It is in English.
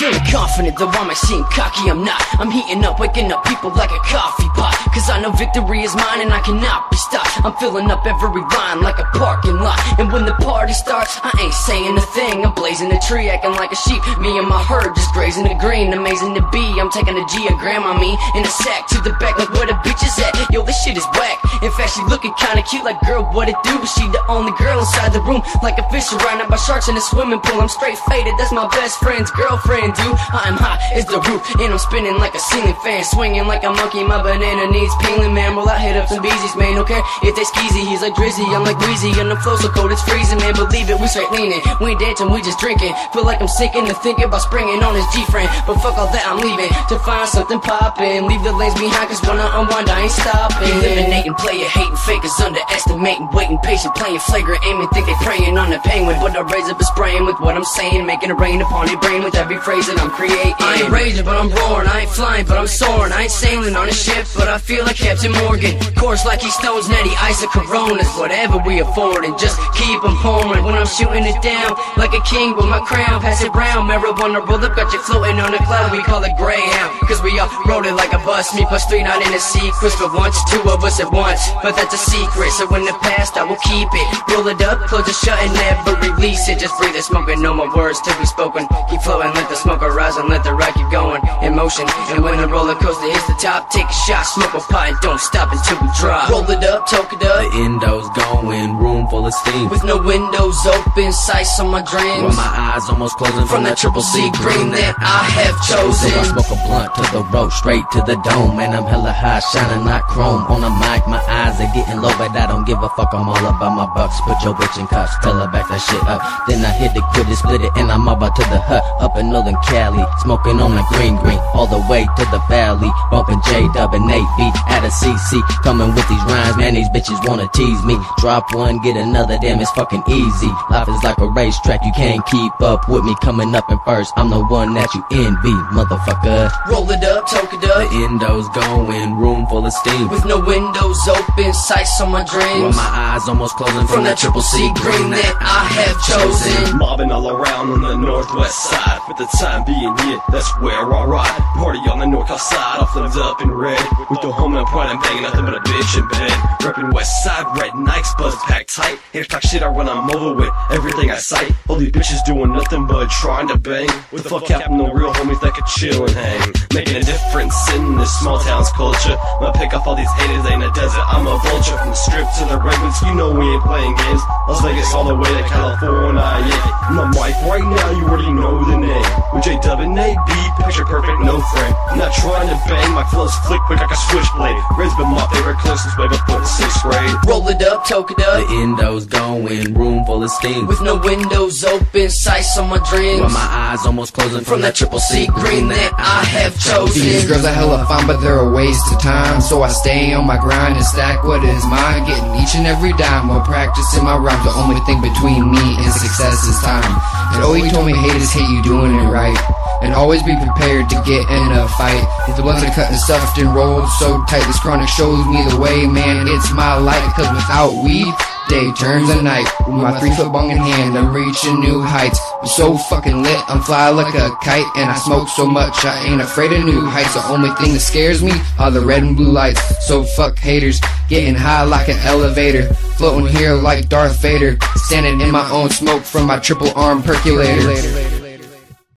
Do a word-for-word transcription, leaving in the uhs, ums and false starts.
Feeling confident, though I might seem cocky, I'm not. I'm heating up, waking up people like a coffee pot. Cause I know victory is mine and I cannot be stopped. I'm filling up every line like a parking lot. And when the party starts, I ain't saying a thing. I'm blazing a tree, acting like a sheep. Me and my herd just grazing the green. Amazing to be, I'm taking a geogram on me in a sack to the back like where the bitch is at. Yo, this shit is whack. In fact, she looking kinda cute like girl, what it do? But she the only girl inside the room, like a fish surrounded by sharks in a swimming pool. I'm straight faded, that's my best friend's girlfriend, dude. I'm hot as the roof, and I'm spinning like a ceiling fan, swinging like a monkey. My banana needs peeling, man. Well, I hit up some beezies, man. Don't care if they skeezy. He's like Drizzy, I'm like Weezy, and the flow so cold it's freezing, man. Believe it, we straight leaning. We ain't dancing, we just drinking. Feel like I'm sinking to thinking about springing on his G-friend. But fuck all that, I'm leaving to find something poppin'. Leave the lanes behind, cause when I unwind, I ain't stopping. Eliminating, player hating, fakers underestimating, waiting, patient, playing flagrant, aiming, think they praying on the penguin. But I raise up a spraying with what I'm saying, making it rain upon their brain with every phrase that I'm creating. I ain't raging, but I'm roaring. I ain't flying, but I'm soaring. I ain't sailing on a ship, but I feel like Captain Morgan. Course like he stones, natty ice or Coronas, whatever we afford, and just keep them pouring. When I'm shooting it down like a king with my crown, pass it round. Marijuana roll up, got you floating on a cloud. We call it Greyhound, cause we all rode it like a bus. Me plus three, not in a sequence, but once, two of us at once. But that's a secret, so in the past I will keep it. Roll it up, close it shut, and never release it. Just breathe it, smoking, no more words to be spoken. Keep flowing, let the smoke rise and let the ride keep going in motion. And when the roller coaster hits the top, take a shot, smoke a pot, and don't stop until we drop. Roll it up, toke it up. The endo's going, room full of steam, with no windows open, sights on my dreams. with my eyes almost closing From that triple C green that I have chosen. So I smoke a blunt to the road, straight to the dome, and I'm hella high, shining like chrome. On the mic, my eyes are getting low, but I don't give a fuck, I'm all about my bucks. Put your bitch in cuffs, tell her back that shit up. Then I hit the quit it, split it, and I'm about to the hut, up in Northern Cali, smoking on the green green, all the way to the valley, bumping J-Dub and eight B at a C C, coming with these rhymes, man, these bitches wanna tease me. Drop one, get another, damn, it's fucking easy. Life is like a racetrack, you can't keep up with me, coming up in first, I'm the one that you envy, motherfucker. Roll it up, toke it up. The endo's going, room full of steam, with no windows open, sights on my dreams. with my eyes almost closing From that triple C green that I have chosen. Mobbing all around on the northwest side. For the time being, yeah, that's where I ride. Party on the north side, all flamed up in red. With the home and pride, I'm banging nothing but a bitch in bed. Reppin' west side, red Nikes, buzz packed tight. Haters talk shit, I run them over with everything I sight. All these bitches doing nothing but trying to bang. With the fuck happened, no real homies that could chill and hang. Making a difference in this small town's culture. I'ma pick off all these haters, ain't a desert, I'm a vulture. From the strip to the redwoods, you know we ain't playing games. Las Vegas all the way to California, yeah. And I'm like, right now you already know the name. With J-Dub and A B, picture perfect, no frame. I'm not trying to bang, my flows flick quick like a switchblade. Red's been my favorite clip since way before the sixth grade. Roll it up, toke it up. The endo's going, room full of steam, with no windows open, sights on my dreams. with my eyes almost closing From that triple C green that I have chosen. These girls are hella fine, but they're a waste of time. So I stay on my grind and stack what is mine, getting each and every dime while practicing my rhymes. The only thing between me and success is time. And oh, he told me haters hate you doing it right, and always be prepared to get in a fight. If the blunts are cut and stuffed and rolled so tight, this chronic shows me the way, man, it's my light. Cause without weed, day turns a night. With my three foot bong in hand, I'm reaching new heights. I'm so fucking lit, I'm fly like a kite, and I smoke so much, I ain't afraid of new heights. The only thing that scares me are the red and blue lights. So fuck haters, getting high like an elevator, floating here like Darth Vader, standing in my own smoke from my triple arm percolator.